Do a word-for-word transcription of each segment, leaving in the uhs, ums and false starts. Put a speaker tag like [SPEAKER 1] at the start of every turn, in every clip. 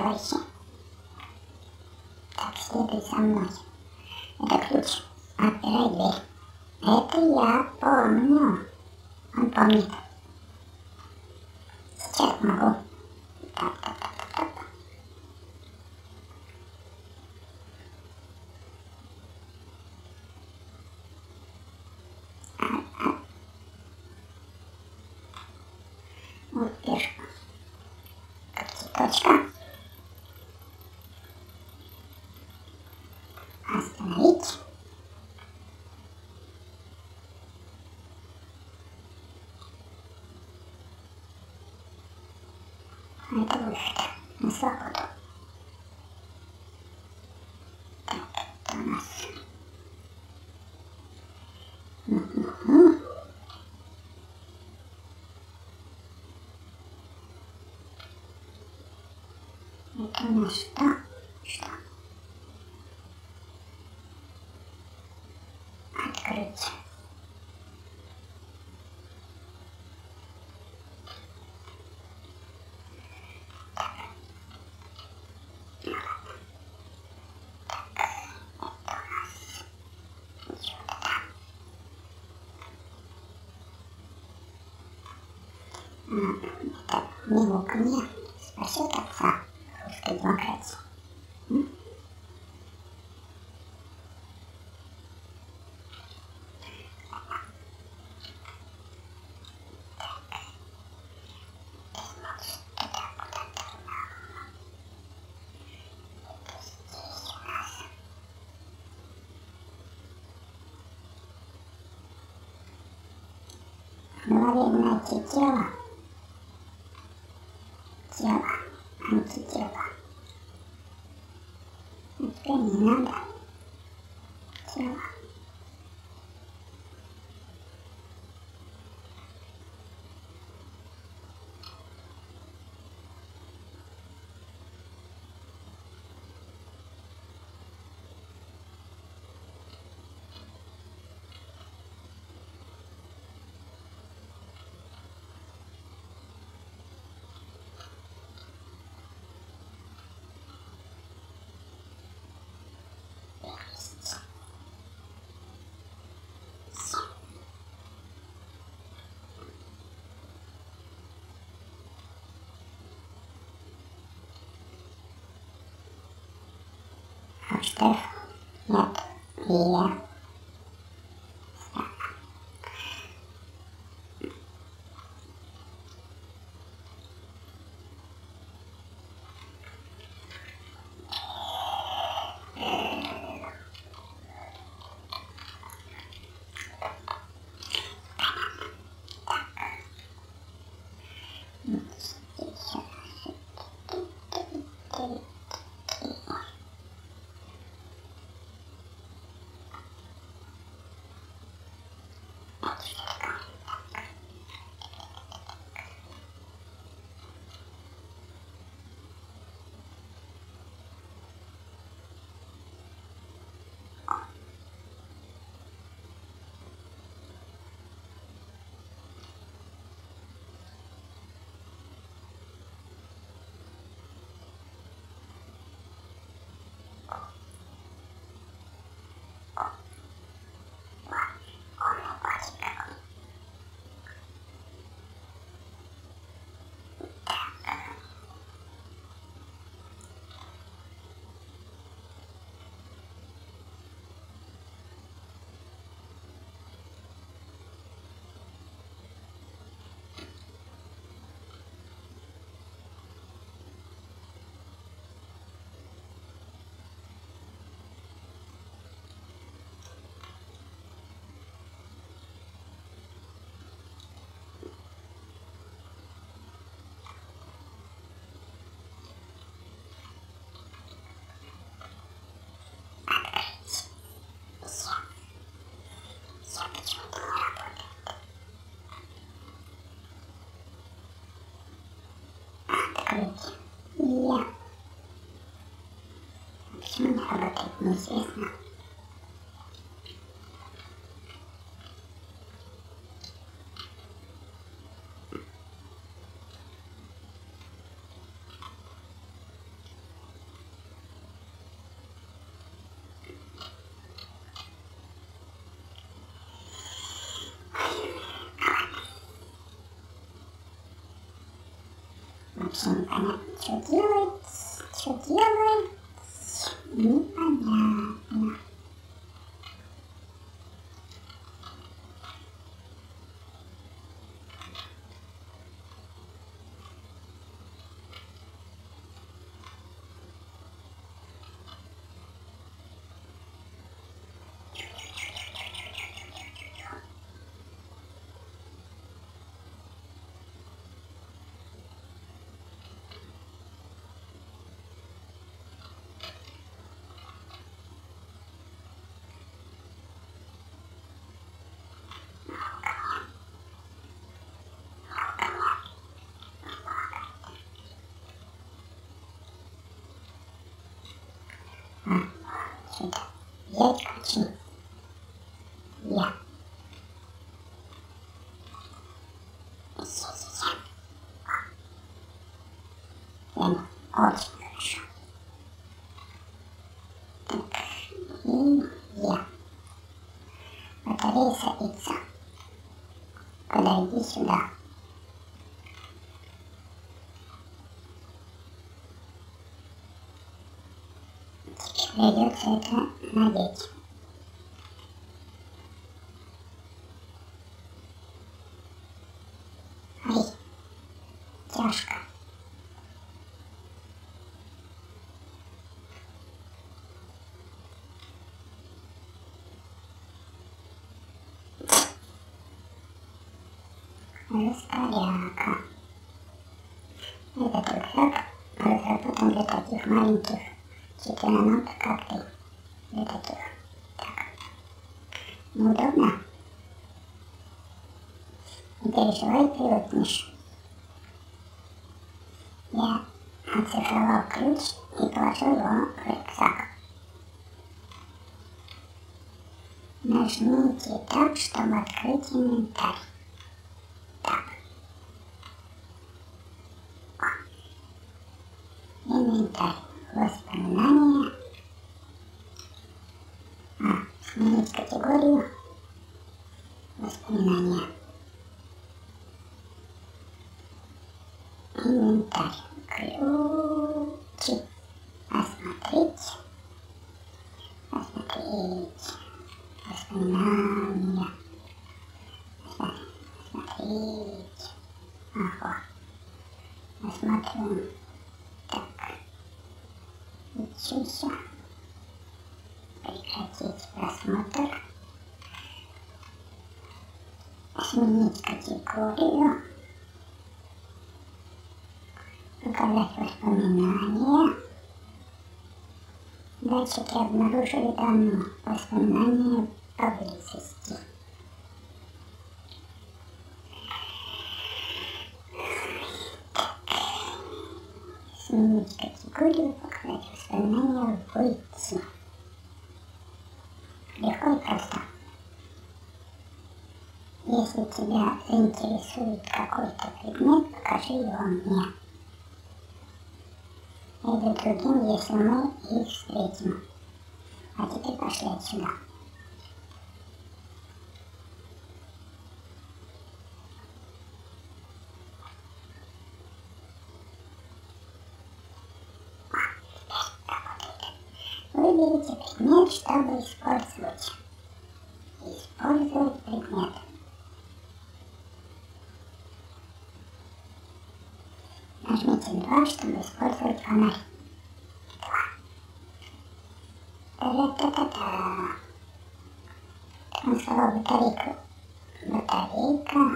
[SPEAKER 1] товарищи. Так, следуй за мной. Это ключ. Отпирай дверь. Это я помню. Он помнит. Сейчас могу. Так, так, так, так, так. Вот вижу. Как цветочка. Остановить. Это выход на свободу. Так, это у нас. Угу. Это у нас что? Что? Открыть. Это мяуканье спасет отца русской демократии. М? Мгновенное тело. Тело, антитело. А теперь не надо. Тело. Штеф, нет, Лия. Открыть. Лия. Почему не работает, неизвестно. Вообще непонятно, что делать, что делать, непонятно. Сюда. Взять ключи. Я. Здесь я. Прямо очень хорошо. Так. И я. Батарея садится. Подойди сюда. Теперь придется это надеть. Ай, тяжко. Распорядка. Этот рюкзак разработан для таких маленьких чемпионов, как ты. Для таких. Так. Неудобно? Не переживай, привыкнешь. Я оцифровал ключ и положил его в рюкзак. Нажмите так, чтобы открыть инвентарь. Так. Инвентарь. Воспоминания. А, сменить категорию. Воспоминания. Инвентарь. Ключи. Осмотреть. Осмотреть. Воспоминания. Осмотреть. Ага. Осмотрим. Так. Учимся. Прекратить просмотр. Сменить категорию. Показать воспоминания. Датчики обнаружили данные воспоминания поблизости. Сменить категорию, показать воспоминания, выйти. Легко и просто. Если тебя заинтересует какой-то предмет, покажи его мне. Или другим, если мы их встретим. А теперь пошли отсюда. Выберите предмет, чтобы использовать. Использовать предмет. Нажмите два, чтобы использовать фонарь. Та-та-та-та-та. Он сказал батарейку. Батарейка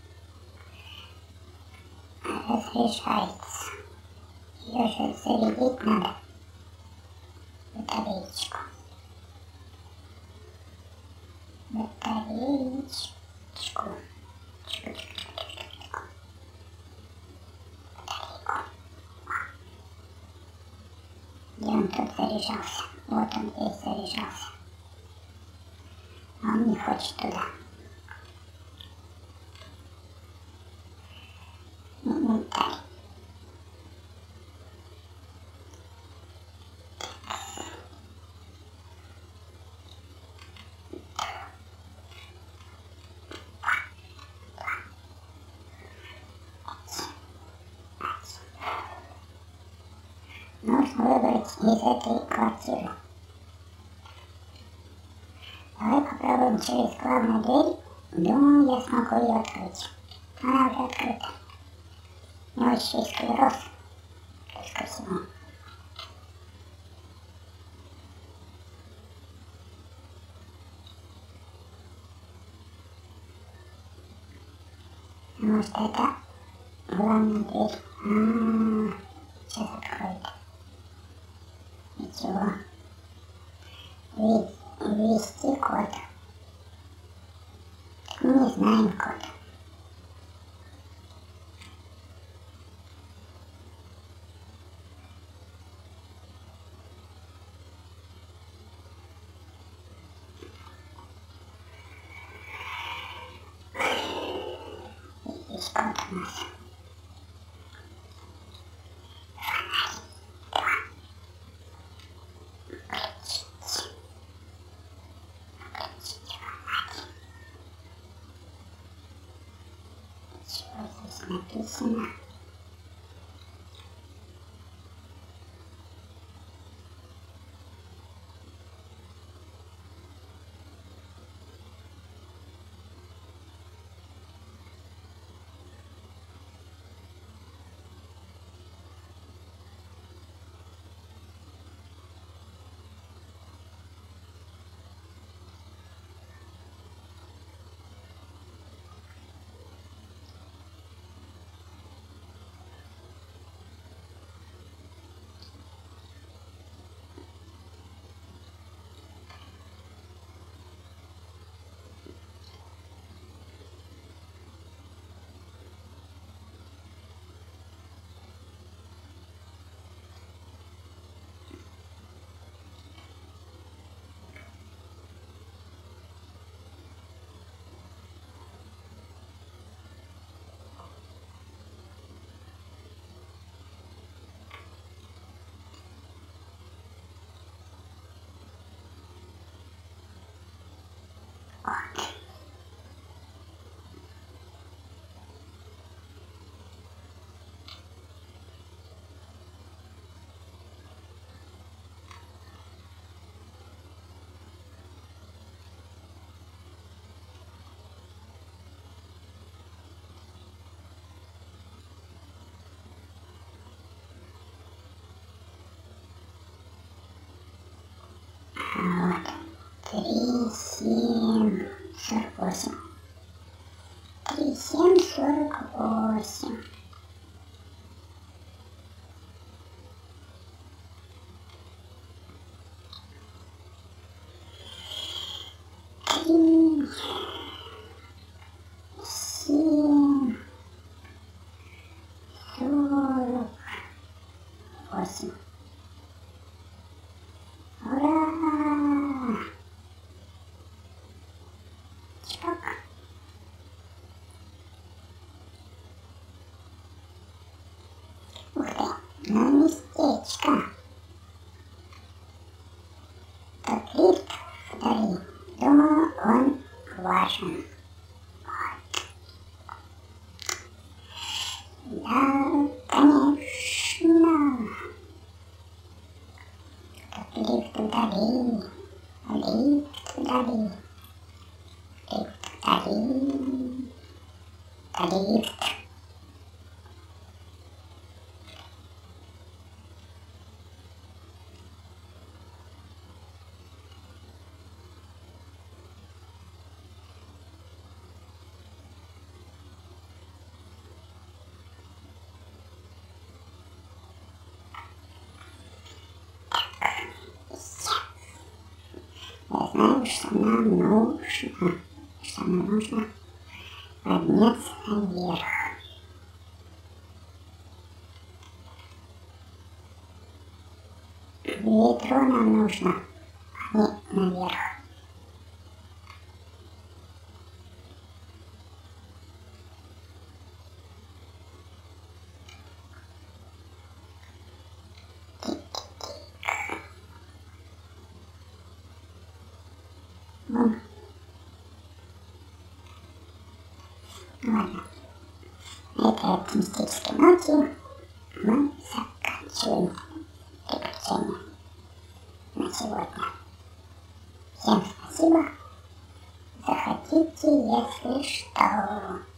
[SPEAKER 1] разряжается. Ее же зарядить надо. Батареечку. Батареечку. Чку-чку-чку-чку-чку. Батарейку. Где он тут заряжался? Вот он здесь заряжался. А он не хочет туда. Инвентарь. нужно выбрать из этой квартиры. Давай попробуем через главную дверь. Думаю, я смогу ее открыть. Она уже открыта. У него еще есть склероз. Плюс ко всему. Может, это главная дверь. А-а-а. Сейчас откроет. Ничего. Ввести код. Мы не знаем код. Здесь код у нас. Написано. Вот. Три, семь, сорок восемь. Три, семь, сорок восемь. Три, семь, сорок восемь. Ура! Чпок. Ух ты, ну местечко. Тот лифт вдали. Думаю, он важен. Вот. Да, конечно. Тот лифт вдали. Лифт вдали. Лифт вдали. Лифт. Я знаю, что нам нужно, что нам нужно подняться наверх. Ведро нам нужно, а не наверх. Вон. Ладно. На этой оптимистической ноте мы заканчиваем. завершение на сегодня. Всем спасибо. Заходите, если что.